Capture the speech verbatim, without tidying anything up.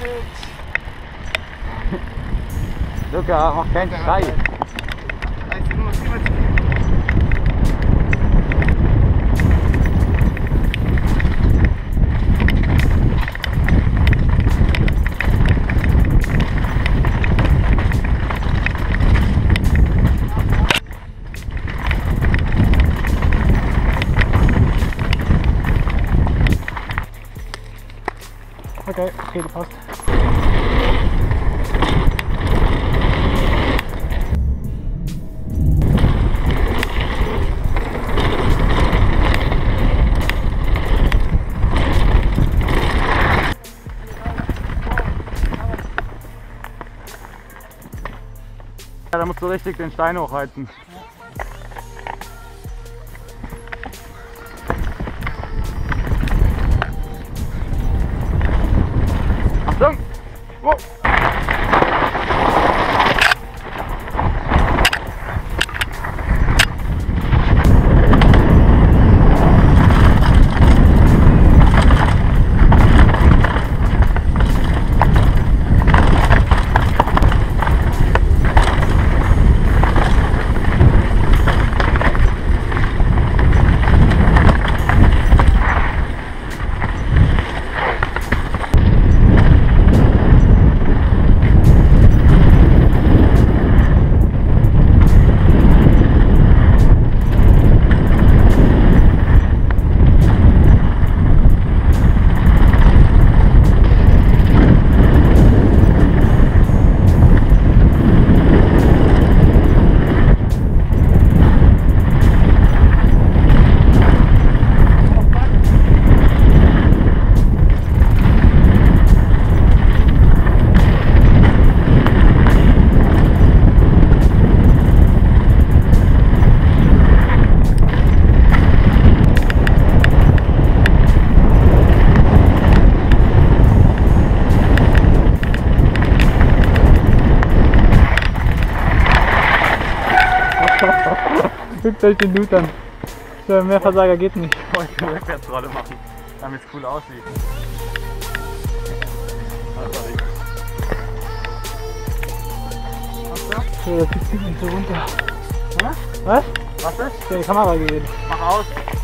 Luca, mach keinen Schrei. Okay, okay, passt. Ja, da musst du richtig den Stein hochheizen. Achtung! Wow. Guckt euch den Dude an. So, mehr Versager geht nicht. Ich wollte eine Rückwärtsrolle machen, damit es cool aussieht. So, das zieht mich so runter. Hä? Was? Was ist? Der Kamera geht. Mach aus!